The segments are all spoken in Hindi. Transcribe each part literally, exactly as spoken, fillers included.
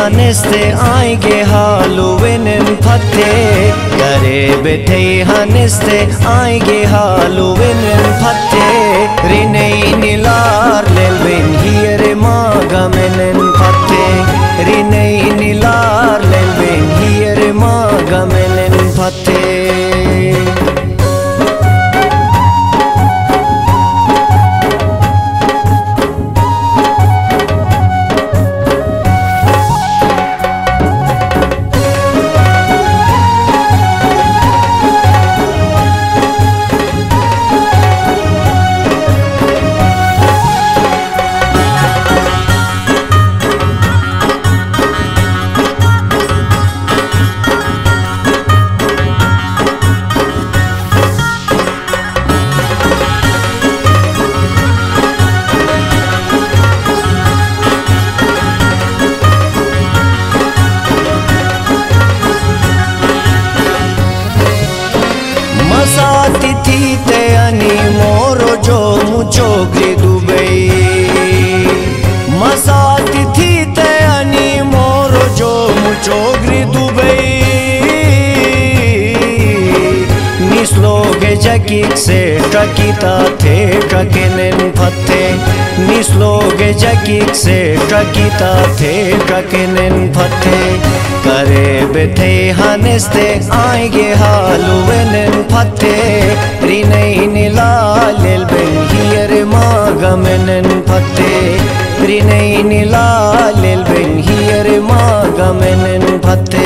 haneste aige haluinen pate Gare bethe haneste aige haluinen pate Rinei nilar lelben hiere magamenen pate Rinei nilar lelben hiere magamenen pate Chogri Dubai Masati thi te ani moro jo chogri Dubai Nisloge jakik se trakita the trakenen phathe Nisloge jakik se trakita the trakenen phathe Kare bethe haneste aige haluvenen phathe Rinei nilalel ben hiere magamenen phathe Rinei nilalel ben hiere magamenen phathe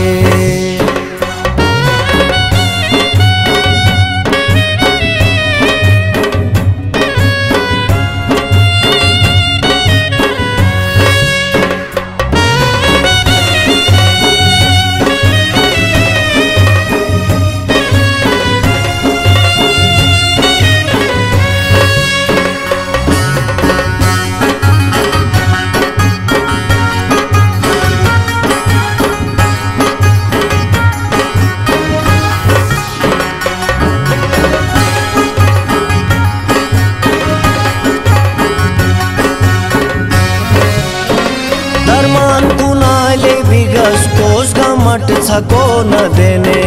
Sako na dene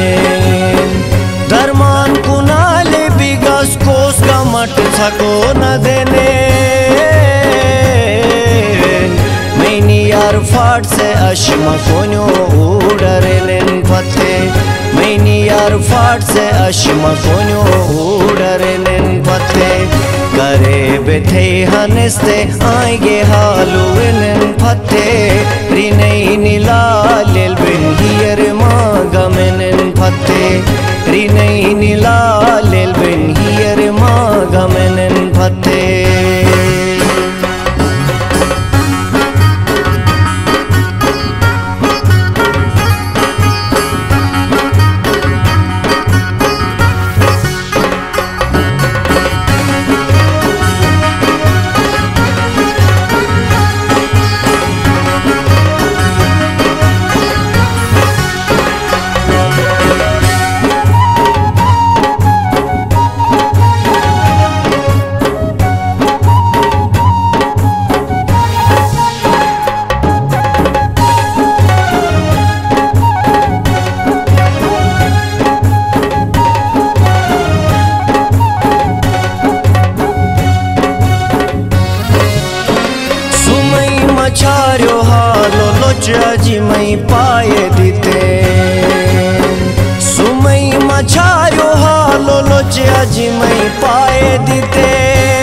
Dharman kunale bigas kos ka mat sako na dene Maini yar fat se ashma konyo udarenen phathe Maini yar fat se ashma konyo udarenen phathe Kare bethe haneste aige haluvenen phathe Rinei nilalel ben hiere magamenen phathe Rinei nilalel ben hiere magamenen phathe Jaji mai paye dite Sumai machayo halo lo jaji mai paye dite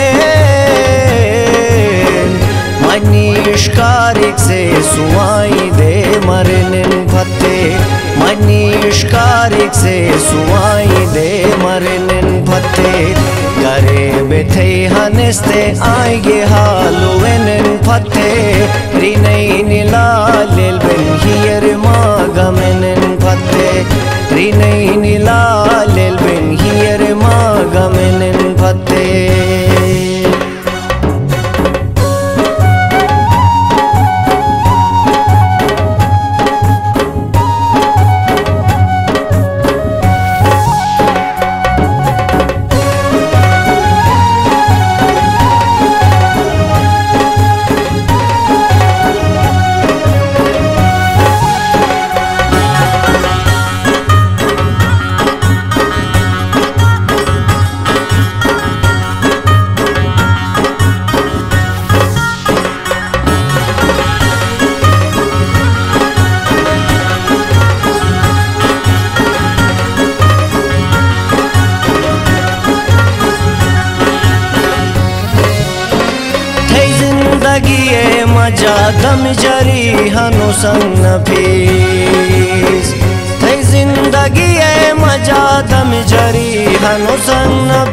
Manish karik se suai de marenen phathe Manish karik se suai de marenen phathe Kare bethe haneste aige haluvenen phathe Rinei nilalel ben hiere magamenen phathe Rinei nilalel ben hiere magamenen phathe मजा दम जरी हनु संग नफीस थई जिंदगी ए मजा दम जरी हनु संग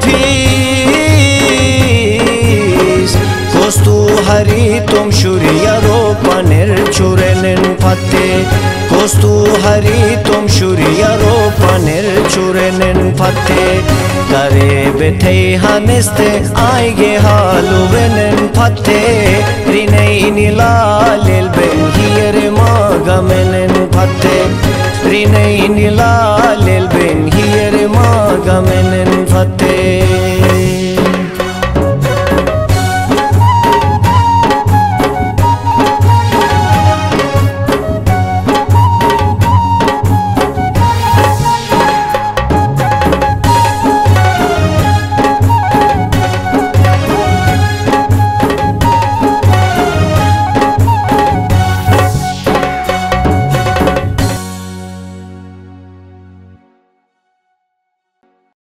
नफीस कोस्तु हरी तुम शुरियरो पनिर चुरेनिन फते कोस्तु हरी तुम शुरियरो पनिर चुरेनिन फते करे बेथे हनिस्ते आएगे हालु वेनिन फते रिने निलालिल बेन हियर मागमेनिन फते रिने निला